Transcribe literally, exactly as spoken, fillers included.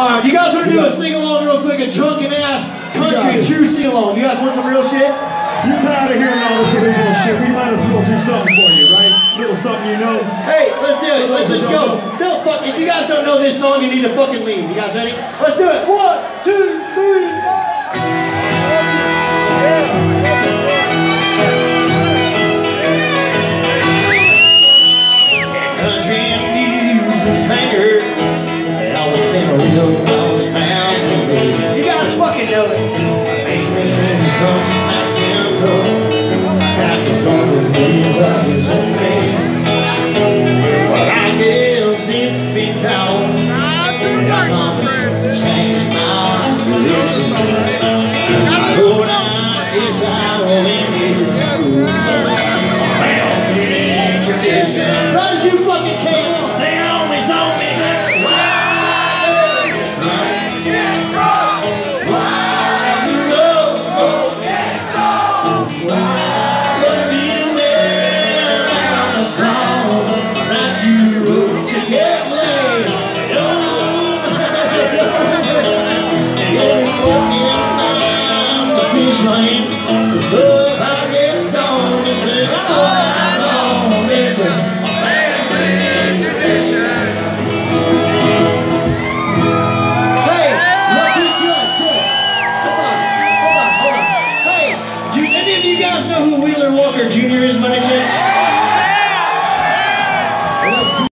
Alright, you guys want to do a sing-along real quick, a drunken-ass country true sing-along? You guys want some real shit? You're tired of hearing all this original shit. We might as well do something for you, right? A little something you know. Hey, let's do it. Let's just go. No, fuck. If you guys don't know this song, you need to fucking leave. You guys ready? Let's do it. One, two, three, four. You guys fucking know it. Well, I guess it's because changed my religion. I go out is how in tradition. As long as you fucking came on, they always owe me. Junior is, my name's